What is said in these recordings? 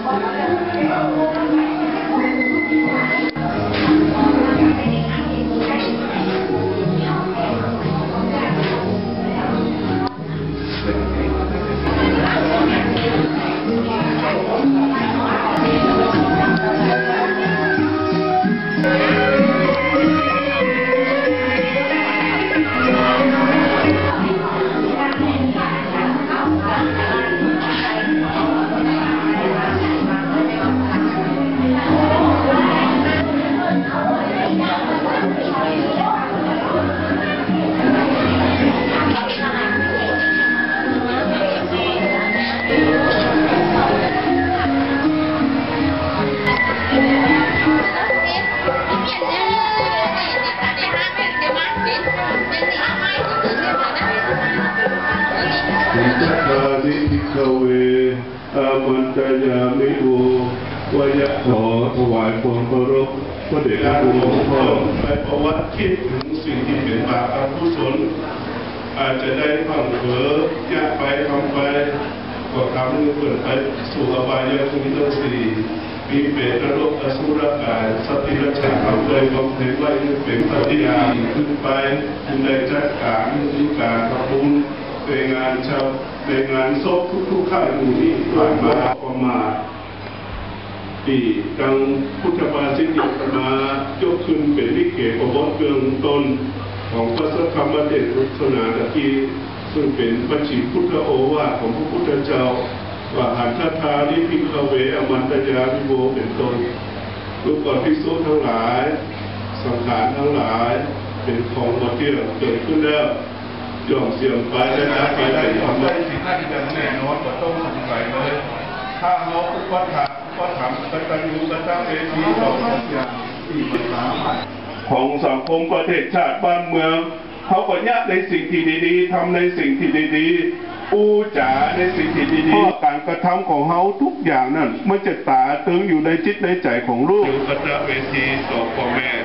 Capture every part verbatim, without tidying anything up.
มันจะยามิโอวายะขอถวายความเคารพพระเดชพระคุณหลวงพ่อไปประวัติคิดถึงสิ่งที่เป็นบาปอกุศลอาจจะได้พังเผลอยากไปทำไปก็ทำให้เกิดไปสู่อบายภูมิทั้งสี่มีเปรตนรกอสุรกายสัตว์ที่รักษาเอาเลยบำเพ็ญไว้เป็นปฏิญาณขึ้นไปในจัดการมีการทำบุญในงานชาวในงานศพทุกๆค่ายหมู่นี้ผ่านมาประมาณปีดังพุทธภาษิตยกมายกขึ้นเป็นวิเกประวัติเบื้องต้นของพระสัทธรรมเดชรุษนาตะกี้ซึ่งเป็นปัจฉิมพุทธโอวาทของพระพุทธเจ้าว่าหันทัทานิพิกเวอมันตยาวิโบเป็นต้นลูกก่อนภิกษุทั้งหลายสังขารทั้งหลายเป็นของหมดเที่ยงเกิดขึ้นแล้วย่อมเสื่อมไปและดับไปได้ทำได้สิ่งที่จะแน่นอนกว่าต้องสงสัยเลยถ้าเราอุปถัมภ์ก็ทำกตัญญูกตเวทีเราอย่างที่มันสามารถของสังคมประเทศชาติบ้านเมืองเขาก็ยะในสิ่งที่ดีๆทำในสิ่งที่ดีๆปูจ๋าในสิ่งที่ดีๆการกระทำของเขาทุกอย่างนั่นมันจะตาตึงอยู่ในจิตในใจของลูกกตเวทีต่อพ่อแม่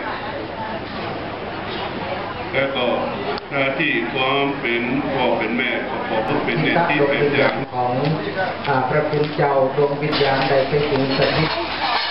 แล้วก็หน้าที่ความเป็นพ่อเป็นแม่ขอเพื่อเป็นเด็กที่เป็นอย่างของพระคุณเจ้าดวงวิญญาณใดไปถึงสถิต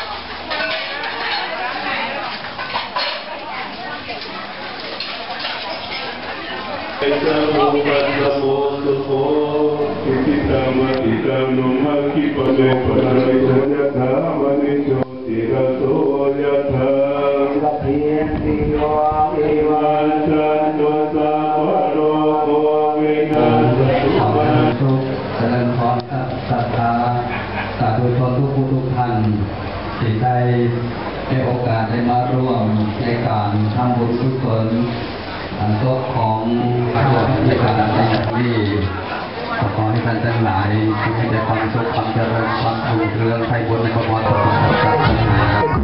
เอตโมปัสสโมสุโขอิทิตามาติตานุมาคิปะเมปะริโยยะถามณิโชติระโสยะถาสัพเพติโยวิวัชชันตุสัพพะโรโควินาศตุมาตุเจริญพรศรัทธาสาธุชนทุกผู้ทุกท่านที่ได้ได้โอกาสได้มาร่วมในการทำบุญกุศลศพของพระพิฆาตในนี้ขอให้ท่านทั้งหลายที่ได้ความสุขความเจริญความรุ่งเรืองไพบูลย์ในพระพุทธศาสนา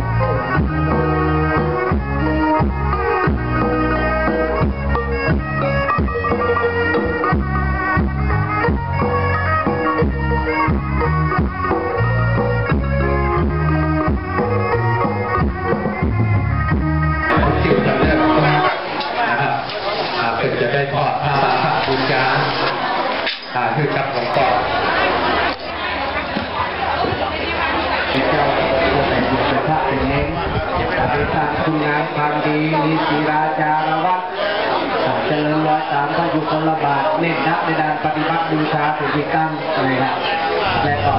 จะได้ทอดผ้าบูชาคือกับหลวงพ่อเจ้าเป็นบุตรพระเป็นเองเป็นทางคุณงามความดีมีศีลาจารวัตรเจริญรอยตามพระยุคลบาทเน้นนักในด้านปฏิบัติบูชาเป็นที่ตั้งเลยนะและก็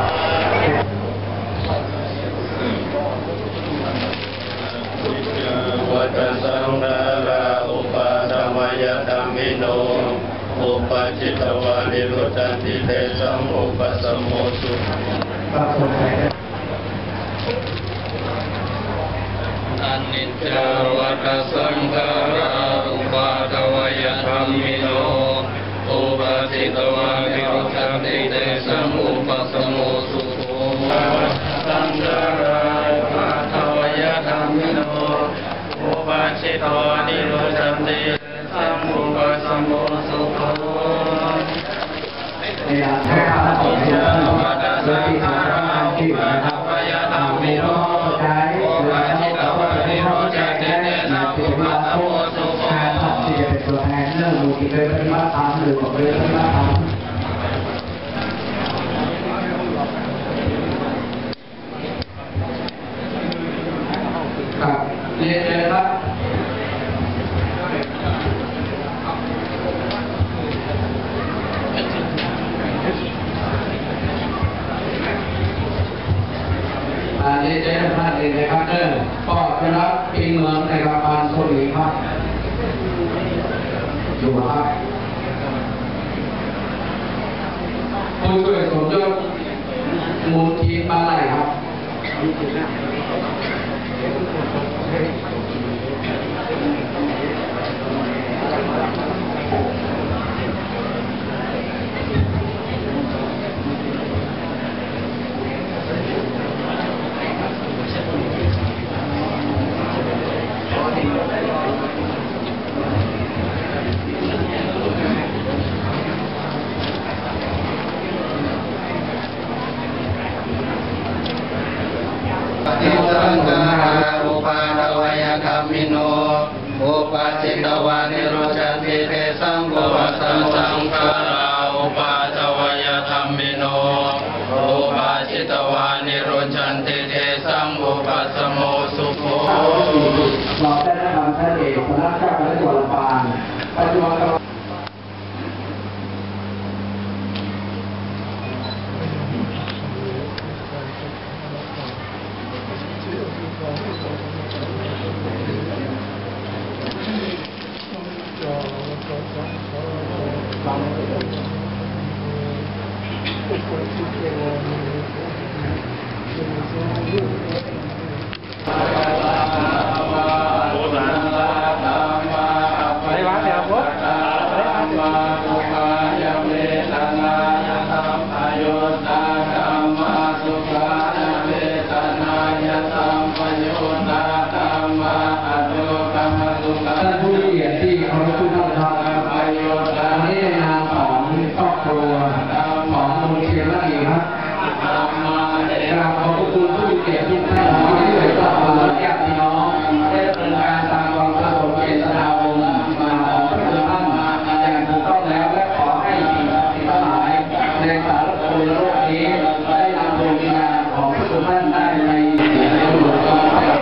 วัฏสังขาราอุปาทวายธัมมิโนอุปจิตวานิโรจันติเตสังอุปสัมโมสุอนิจจวัฏสังขาราอุปาทวายธัมมิโนอุปจิตวานิโรจันติเตสังอุปสัมโมสุสังขาราอุปาทวายธัมมิโนอุปจิตวานิโรจันติสังอุปสัมโมสุโขในหลักพระพุทธศาสนาที่ทำที่นะครับทำมีโลกใจหรือที่เราได้เข้าใจในในที่ที่เราการทำที่จะเป็นตัวแทนเรื่องมูลที่เคยปฏิบัติธรรมหรือบอกเลยปฏิบัติธรรมเรียนเลยครับอันนี้ได้ท่านเองนะครับเออก็จะรับปีเมืองในกระบาลโซลีครับอยู่ครับผู้ช่วยสมยศมูลทีมบ้านไหนครับอุปาทวยธรรมิโนอุปาจิตวานิโรจันติเทสังโฆวัสสังฆาราอุปาทวยธรรมิโนอุปาจิตวานิโรจันติเทสังอุปัสสโมสุโขเราได้รับคำท่านเอกคณะเจ้าคณะจังหวัดลำปางปัจจุบันท่านผู้เกียรติที่เคารพทุกท่านครับวันนี้ในนามของครอบครัวของมูลเชียร์ละอีครับกราบขอบคุณผู้เกียรติทุกท่านที่ช่วยสนับสนุนญาติพี่น้องได้ดำเนินการตามความประสงค์เจตนารมณ์มาของพระคุณท่านอย่างถูกต้องแล้วและขอให้สิ่งศักดิ์สิทธิ์ทั้งหลายในสารโลกนี้ได้นำดวงวิญญาณของพระคุณท่านได้ในในหลวงพ่อ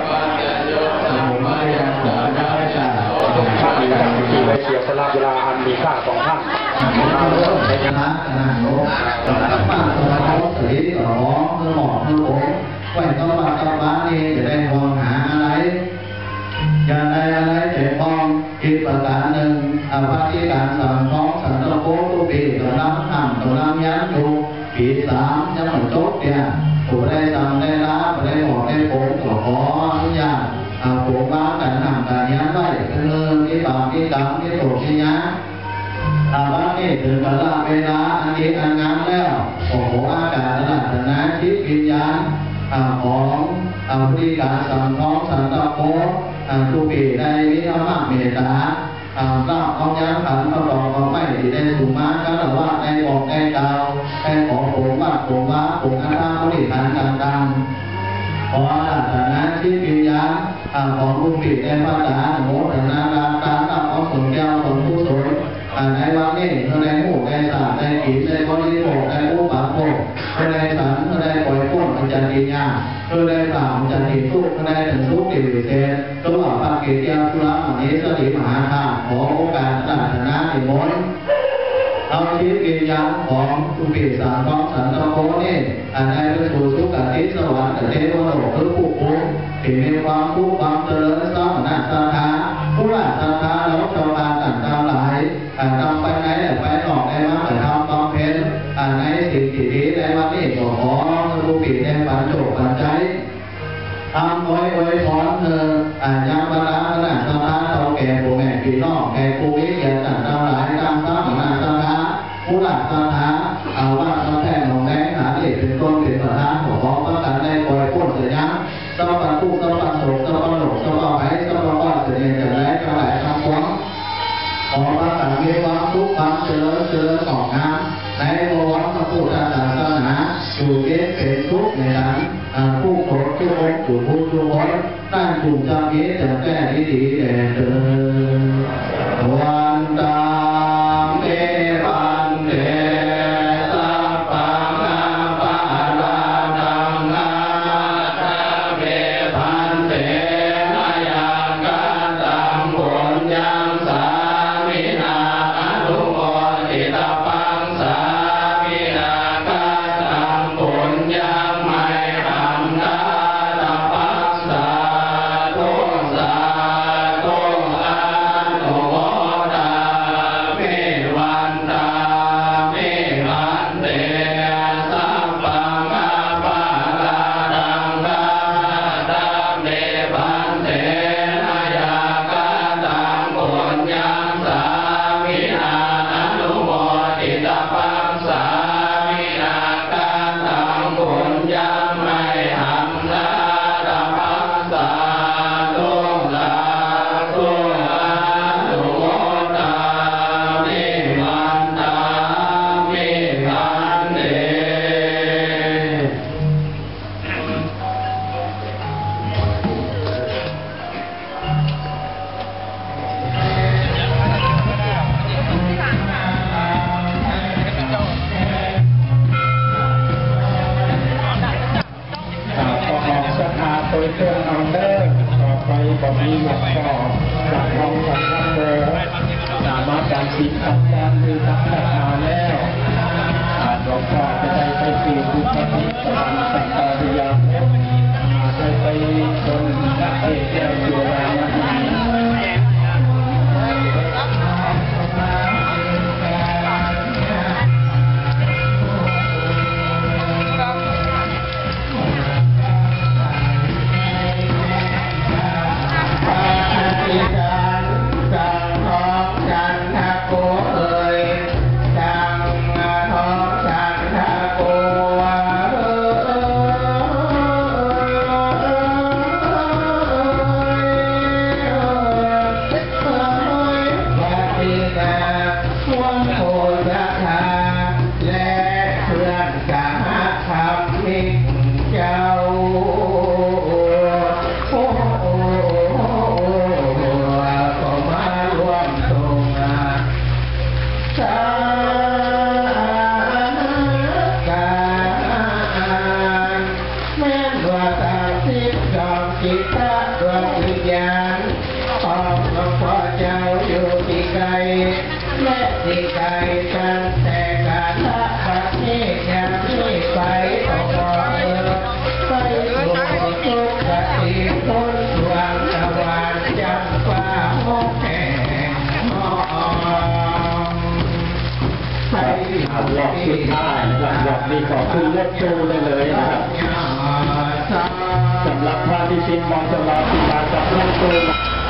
ที่ได้เสียสละเวลาอันมีค่าของท่านในคณะคณะโลกคณะป้าคณะโลกสีหล่อเมื่อหมอกเมื่อผมไหวต้องมาต้องมานี่จะได้มองหาอะไรอย่าได้อะไรเจ็บมองคิดประการหนึ่งอาภาที่การสั่งฟ้องสันตะโกตุปีตัวน้ำห่ำตัวน้ำยันอยู่ปีสามจะหมดจบเนี่ยผู้ได้สั่งได้ละผู้ได้บอกได้ผมขอขออนุญาตอาผมว่าการห่ำการยันไว้คือเงินที่บาปที่กรรมที่โศกที่ยันอาว่านี่ถึงเวลาเวลาอันนี้อันงานแล้วโอ้โหอากาศระดับนะคิดวิญญาณของผู้ที่การสั่งฟ้องสันตะโกทุกปีได้วิธรรมเมตตาก็เอาย้ำขันเอาดอกเอาไม้ที่ได้สุมาก็ระว่าได้บอกได้กล่าวได้ขอผมว่าผมว่าผมอาตาบริหารการดังขออาสนะที่วิญญาณของลูกปีได้พระตาโมทนาราตาตับเอาส่วนแก้วส่วนผู้สนในวันนี้เธอได้หมู่ได้สาได้กินได้บริโภคได้ผู้ปากโภคเธอได้สันเธอได้ปล่อยพ้นมันจะดีงามเธอได้สามจะดีทุกเธอได้ถึงทุกติวิเศษตัวพระเกศยาสุระมณีสติมหาธาตุขอโอกาสศาสนาในมนเอาชีวิตวิญญาณของทุปีสารของสันตะโกนี่อันได้ไปสู่สุคติสวรรค์เทวโลกหรือผู้คุ้มที่มีความผู้ความเจริญสร้างนาศรัทธาผู้ละศรัทธาแล้วชาวบ้านต่างๆหลายทำไปไหนไปออกได้มาแต่ทำความเพ็ญในสิ่งที่ดีในวันนี้ขอขอผู้ปีในปัจจุบันใจทำไว้ไว้พร้อมเธออาญาบาราขนาดสถานเราแก่ผู้แม่พี่น้องแก่ผู้วิเศษต่างๆหลายตามสร้างนาศรัทธาผู้ละศรัทธาเอาว่าเราแท้หนองแดงหาเด็กเป็นต้นเป็นประธานขอขอประกาศได้ปล่อยพ้นเสียยังสัพพะทุกข์สัพพะโศกสัพพะโลกสัพพะภัยสัพพะว่าเสียจะได้กระไรทำความขอประกาศมีความทุกข์ความเจริญเจริญของงานในบวรพระพุทธศาสนาอยู่เย็นเป็นทุกข์ในนั้นผู้โปรดทุกองค์ผู้ผู้ทุกคนนั่นกลุ่มจำเยจะแก้ดีดีแด่เธอวันตาเมปันเดสัพพังอาปาลานังนาตาเมปันเตอายัตอนนี้ก็จัดทองสังฆโมสามารถการสิบกับการมีทักษะแล้วอาจหลวงพ่อจะได้ไปสู่บุญที่ตามสังฆาริยาอาจจะไปชนพระเอกแก้วจุฬาลงกรณ์รอบสุดท้ายนะครับรอบนี้ก็ขึ้นรถตู้ได้เลยนะครับสำหรับพระที่สินมองสำหรับที่มากับรถตู้